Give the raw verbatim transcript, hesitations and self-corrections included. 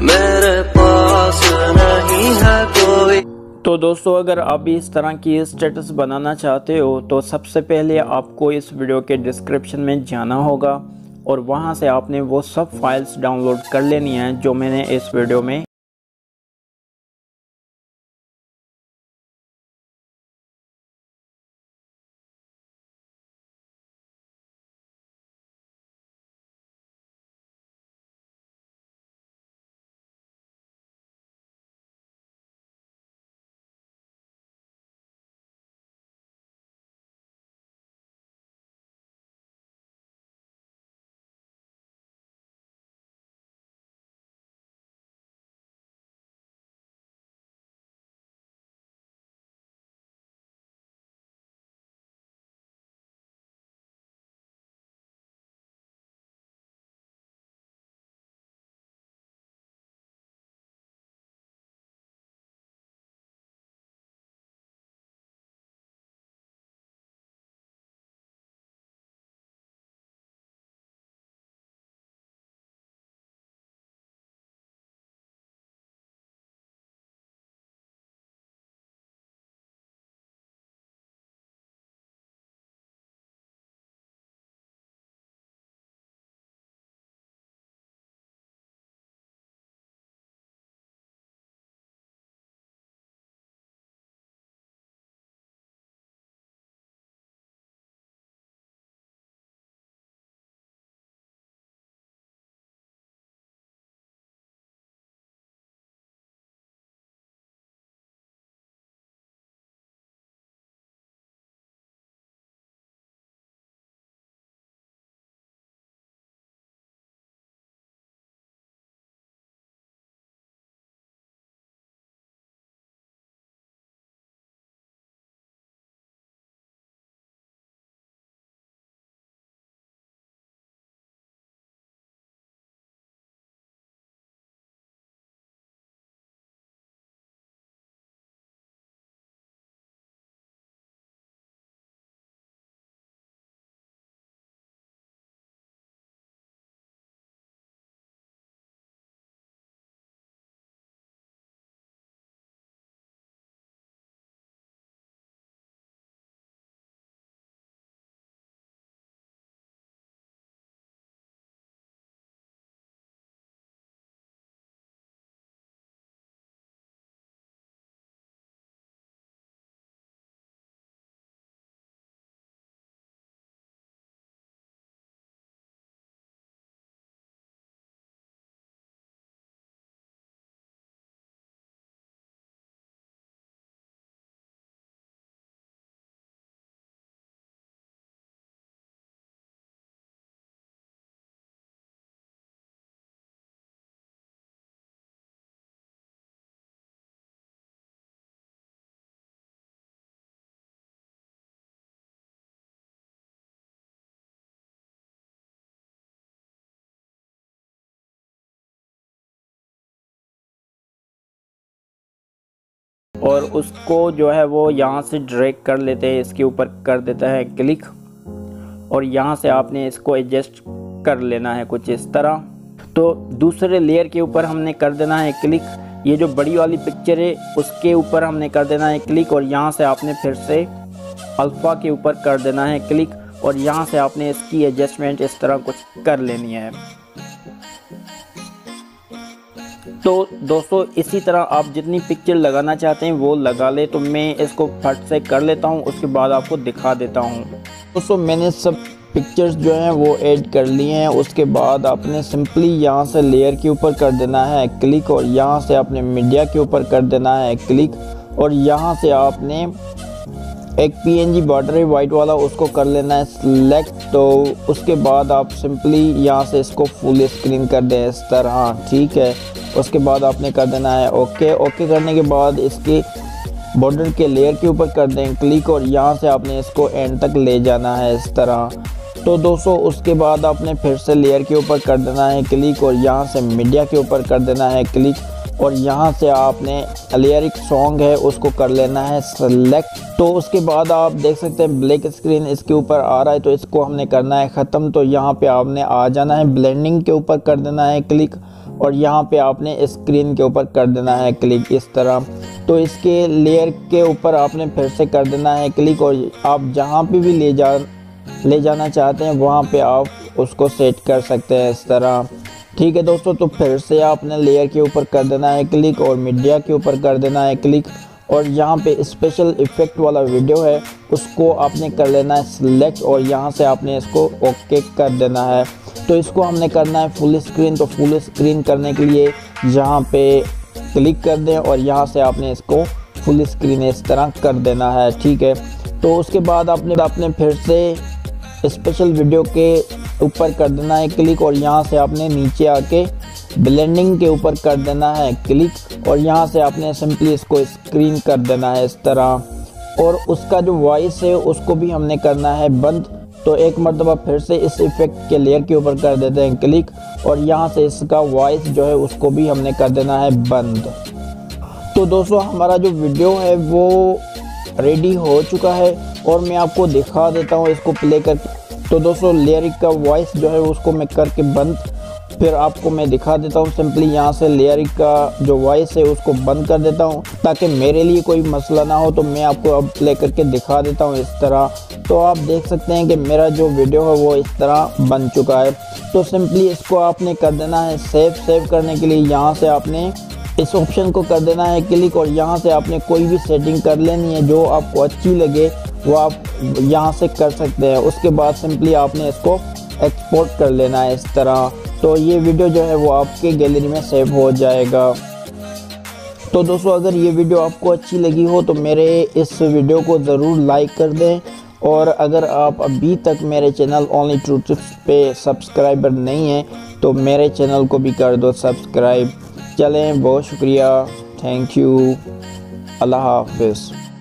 मेरे पास नहीं है कोई। तो दोस्तों, अगर आप भी इस तरह की स्टेटस बनाना चाहते हो तो सबसे पहले आपको इस वीडियो के डिस्क्रिप्शन में जाना होगा और वहां से आपने वो सब फाइल्स डाउनलोड कर लेनी है जो मैंने इस वीडियो में और उसको जो है वो यहाँ से ड्रैग कर लेते हैं, इसके ऊपर कर देता है क्लिक और यहाँ से आपने इसको एडजस्ट कर लेना है कुछ इस तरह। तो दूसरे लेयर के ऊपर हमने कर देना है क्लिक, ये जो बड़ी वाली पिक्चर है उसके ऊपर हमने कर देना है क्लिक और यहाँ से आपने फिर से अल्फ़ा के ऊपर कर देना है क्लिक और यहाँ से आपने इसकी एडजस्टमेंट इस तरह कुछ कर लेनी है। तो दोस्तों, इसी तरह आप जितनी पिक्चर लगाना चाहते हैं वो लगा ले। तो मैं इसको फट से कर लेता हूँ, उसके बाद आपको दिखा देता हूँ। दोस्तों, मैंने सब पिक्चर्स जो हैं वो ऐड कर लिए हैं। उसके बाद आपने सिंपली यहाँ से लेयर के ऊपर कर देना है क्लिक और यहाँ से आपने मीडिया के ऊपर कर देना है क्लिक और यहाँ से आपने एक पीएनजी बॉर्डर है वाइट वाला, उसको कर लेना है सिलेक्ट। तो उसके बाद आप सिंपली यहाँ से इसको फुल स्क्रीन कर दें इस तरह, ठीक है। उसके बाद आपने कर देना है ओके। ओके करने के बाद इसके बॉर्डर के लेयर के ऊपर कर दें क्लिक और यहाँ से आपने इसको एंड तक ले जाना है इस तरह। तो दोस्तों, उसके बाद आपने फिर से लेयर के ऊपर कर देना है क्लिक और यहाँ से मीडिया के ऊपर कर देना है क्लिक और यहाँ से आपने लिरिक सॉन्ग है उसको कर लेना है सेलेक्ट। तो उसके बाद आप देख सकते हैं ब्लैक स्क्रीन इसके ऊपर आ रहा है, तो इसको हमने करना है ख़त्म। तो यहाँ पे आपने आ जाना है, ब्लेंडिंग के ऊपर कर देना है क्लिक और यहाँ पे आपने स्क्रीन के ऊपर कर देना है क्लिक इस तरह। तो इसके लेयर के ऊपर आपने फिर से कर देना है क्लिक और आप जहाँ पे भी ले जा ले जाना चाहते हैं वहाँ पे आप उसको सेट कर सकते हैं इस तरह। ठीक है दोस्तों, तो फिर से आपने लेयर के ऊपर कर देना है क्लिक और मीडिया के ऊपर कर देना है क्लिक और यहाँ पे स्पेशल इफ़ेक्ट वाला वीडियो है उसको आपने कर लेना है सिलेक्ट और यहाँ से आपने इसको ओके कर देना है। तो इसको हमने करना है फुल स्क्रीन। तो फुल स्क्रीन करने के लिए यहाँ पे क्लिक कर दें और यहाँ से आपने इसको फुल स्क्रीन इस तरह कर देना है। ठीक है, तो उसके बाद आपने आपने फिर से स्पेशल वीडियो के ऊपर कर देना है क्लिक और यहाँ से आपने नीचे आके ब्लेंडिंग के ऊपर कर देना है क्लिक और यहाँ से आपने सिंपली इसको स्क्रीन कर देना है इस तरह। और उसका जो वॉइस है उसको भी हमने करना है बंद। तो एक मरतबा फिर से इस इफेक्ट के लेयर के ऊपर कर देते हैं क्लिक और यहाँ से इसका वॉइस जो है उसको भी हमने कर देना है बंद। तो दोस्तों हमारा जो वीडियो है वो रेडी हो चुका है और मैं आपको दिखा देता हूँ इसको प्ले करके। तो दोस्तों लेयरिक का वॉइस जो है उसको मैं करके बंद, फिर आपको मैं दिखा देता हूँ। सिंपली यहाँ से लेयरिक का जो वॉइस है उसको बंद कर देता हूँ ताकि मेरे लिए कोई मसला ना हो। तो मैं आपको अब प्ले करके दिखा देता हूँ इस तरह। तो आप देख सकते हैं कि मेरा जो वीडियो है वो इस तरह बन चुका है। तो सिंपली इसको आपने कर देना है सेव। सेव करने के लिए यहाँ से आपने इस ऑप्शन को कर देना है क्लिक और यहाँ से आपने कोई भी सेटिंग कर लेनी है जो आपको अच्छी लगे वो आप यहाँ से कर सकते हैं। उसके बाद सिंपली आपने इसको एक्सपोर्ट कर लेना है इस तरह। तो ये वीडियो जो है वो आपके गैलरी में सेव हो जाएगा। तो दोस्तों अगर ये वीडियो आपको अच्छी लगी हो तो मेरे इस वीडियो को ज़रूर लाइक कर दें और अगर आप अभी तक मेरे चैनल ओनली ट्रू टिप्स पे सब्सक्राइबर नहीं हैं तो मेरे चैनल को भी कर दो सब्सक्राइब। चलें, बहुत शुक्रिया, थैंक यू, अल्लाह हाफिज़।